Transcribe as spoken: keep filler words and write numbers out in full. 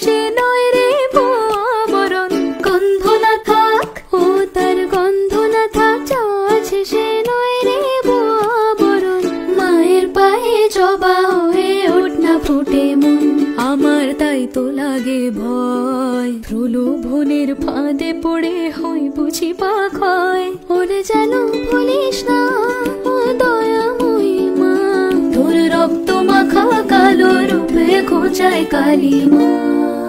সে নয় রে বরণ। গন্ধ না থাক ও তার গন্ধ না থাক, যা আছে সে নয় রে বরণ। মায়ের পায়ে জবা হয়ে ওঠ না ফুটে মন, আমার তাই তো লাগে ভয়। প্রলোভনের ফাঁদে পড়ে হয় বুঝি পাখয়, ওরে যেন ভুলিস না ও দয়াময়ী মা। তোর রক্ত মাখা কালো রূপে খোঁচায় কালী মা।